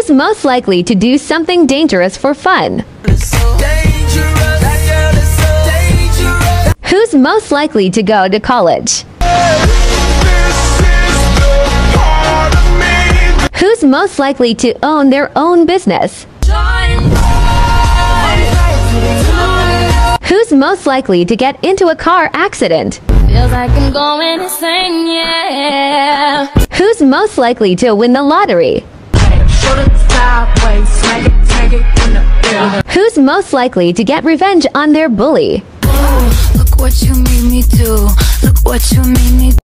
Who's most likely to do something dangerous for fun? Who's most likely to go to college? Who's most likely to own their own business? Who's most likely to get into a car accident? Feels like I'm going insane, yeah. Who's most likely to win the lottery? Who's most likely to get revenge on their bully? Look what you made me do. Look what you made me do.